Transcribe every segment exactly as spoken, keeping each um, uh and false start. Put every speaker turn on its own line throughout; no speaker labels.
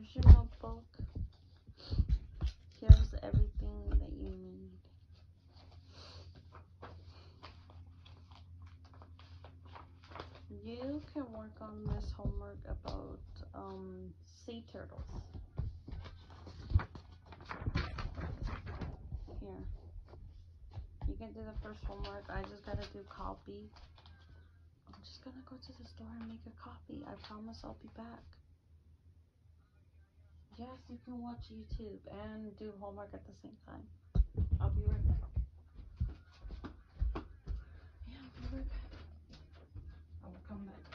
Here's your notebook. Here's everything that you need. You can work on this homework about um, sea turtles. Here. You can do the first homework. I just gotta do copy. I'm just gonna go to the store and make a copy. I promise I'll be back. Yes, you can watch YouTube and do homework at the same time. I'll be right back. Yeah, I'll be right back. I will come back.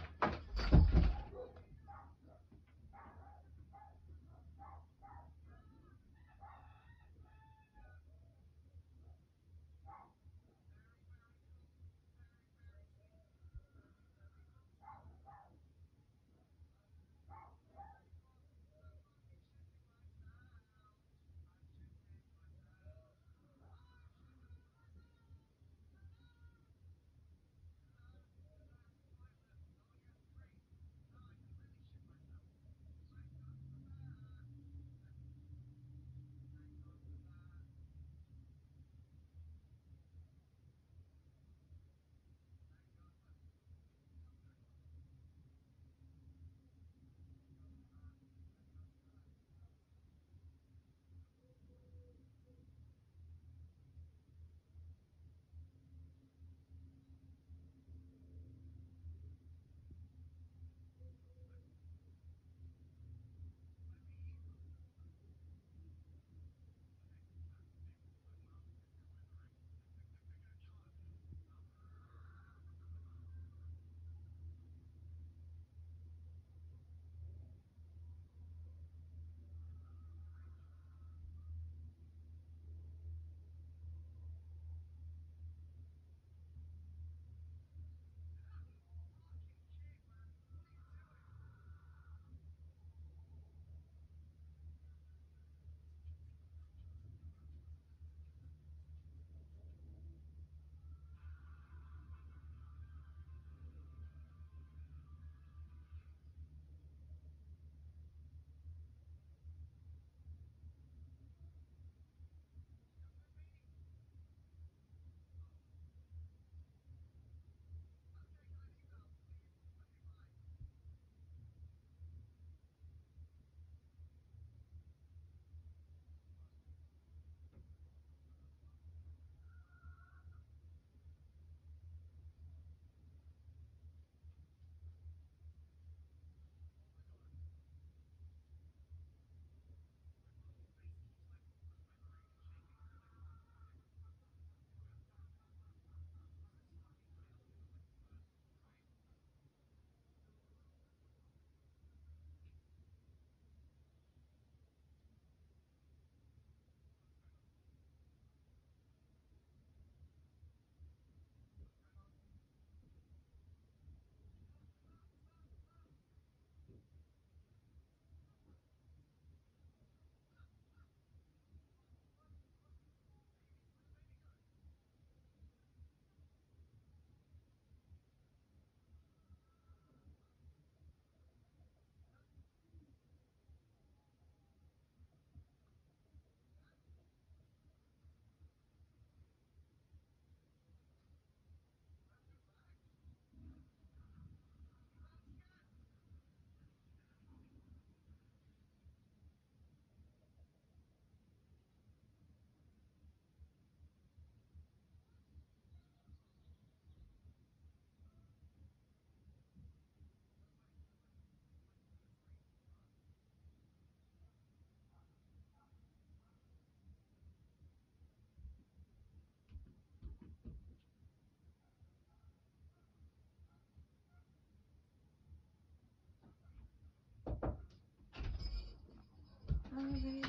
Alright.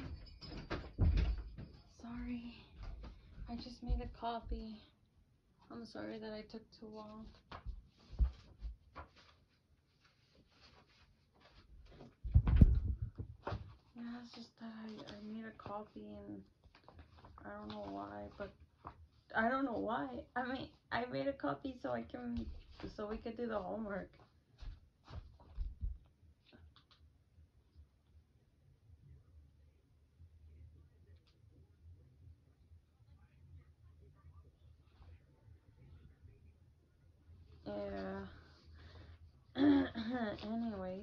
Sorry. I just made a copy. I'm sorry that I took too long. Yeah, it's just that I, I made a copy and I don't know why, but I don't know why. I mean, I made a copy so I can, so we could do the homework. Anyways,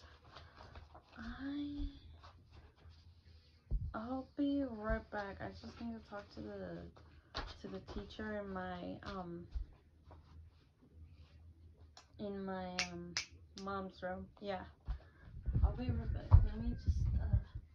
I I'll be right back. I just need to talk to the to the teacher in my um in my um mom's room. Yeah, I'll be right back. Let me just uh.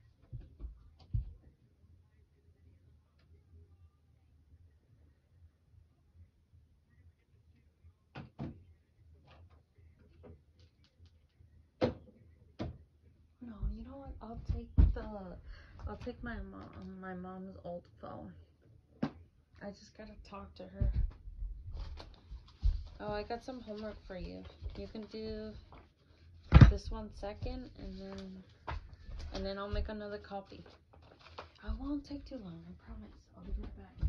No, you know what? I'll take the I'll take my mom my mom's old phone. I just gotta talk to her. Oh, I got some homework for you. You can do this one second, and then and then I'll make another copy. I won't take too long, I promise. I'll be right back.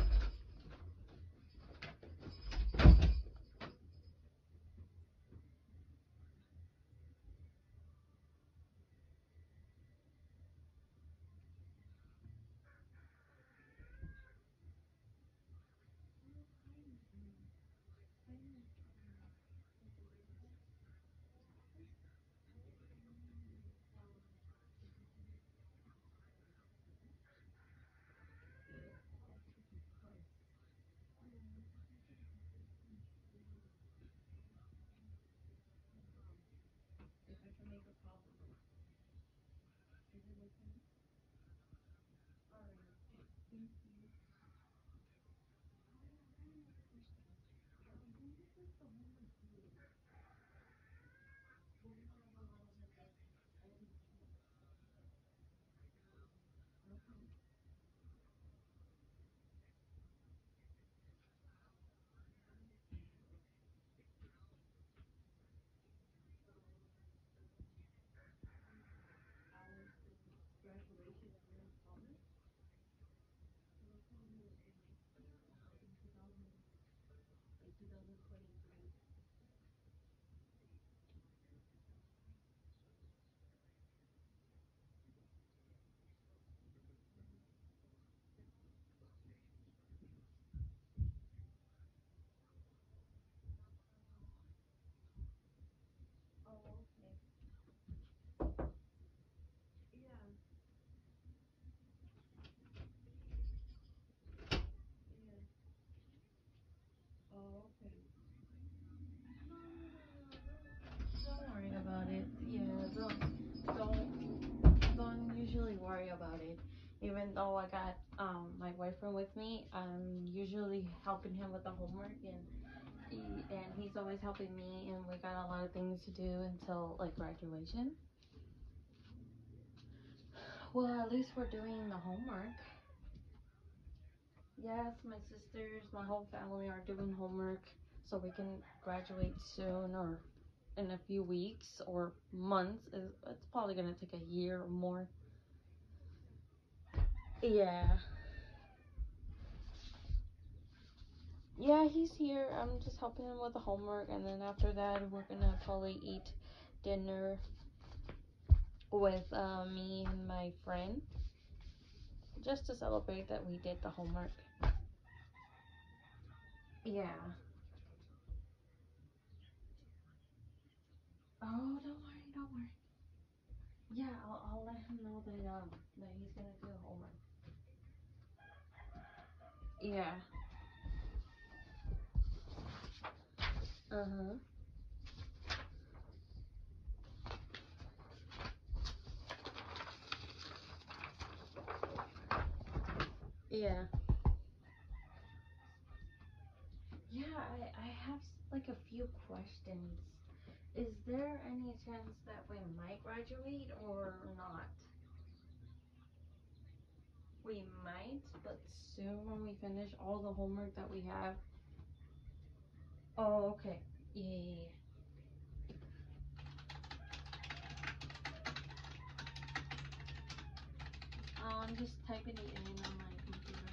Don't worry about it. Yeah, don't don't don't usually worry about it. Even though I got um my boyfriend with me, I'm usually helping him with the homework, and he, and he's always helping me, and we got a lot of things to do until like graduation. Well, at least we're doing the homework. Yes, my sisters, my whole family are doing homework so we can graduate soon, or in a few weeks or months. It's probably gonna take a year or more. Yeah. Yeah, he's here. I'm just helping him with the homework, and then after that, we're gonna probably eat dinner with uh, me and my friend, just to celebrate that we did the homework. Yeah. Oh, don't worry, don't worry. Yeah, I'll, I'll let him know that um that he's gonna do homework. Yeah. Uh huh. Yeah. Yeah, I I have like a few questions. Is there any chance that we might graduate or not? We might, but soon when we finish all the homework that we have. Oh, okay. Yeah, yeah, yeah. Oh, I'm just typing it in on my computer.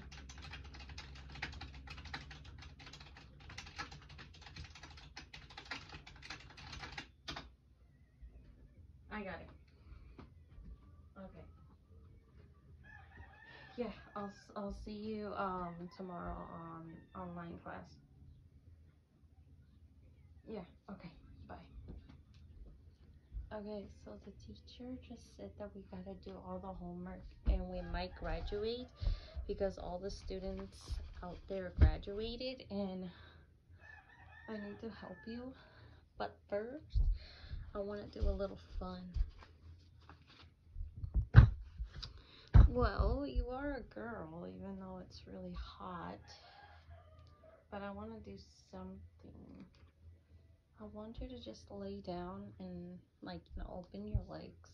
I got it. Okay. Yeah, I'll I'll see you um tomorrow on online class. Yeah. Okay. Bye. Okay, so the teacher just said that we gotta do all the homework and we might graduate because all the students out there graduated and I need to help you. But first, I want to do a little fun. Well, you are a girl, even though it's really hot. But I want to do something. I want you to just lay down and, like, you know, open your legs.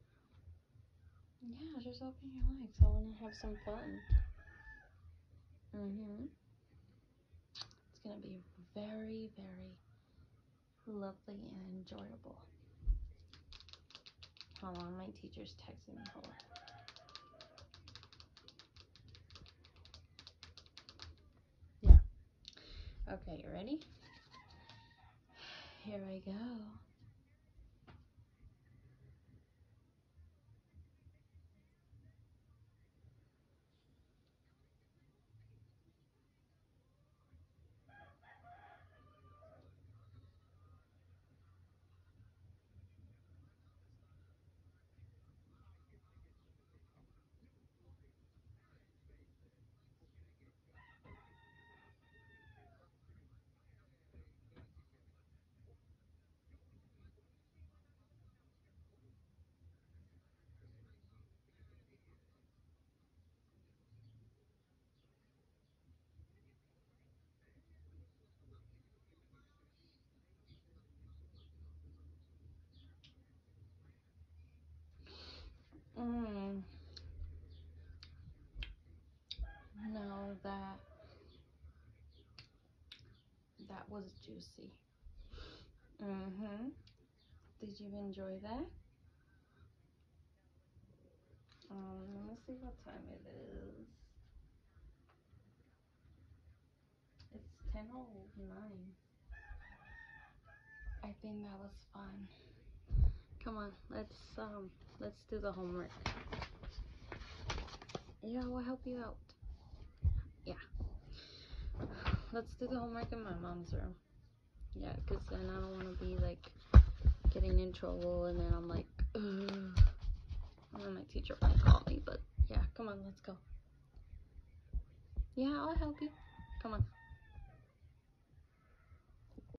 Yeah, just open your legs. I want to have some fun. Mm-hmm. It's going to be very, very lovely and enjoyable. Hold on, my teacher's texting me. Hold on. Yeah. Okay, you ready? Here I go. Mmm. No, that that was juicy. Mm-hmm. Did you enjoy that? Um, let me see what time it is. It's ten oh nine. I think that was fun. Come on, let's um let's do the homework. Yeah, I'll help you out. Yeah. Let's do the homework in my mom's room. Yeah, because then I don't want to be like getting in trouble and then I'm like, ugh. And then my teacher might call me, but yeah, come on, let's go. Yeah, I'll help you. Come on.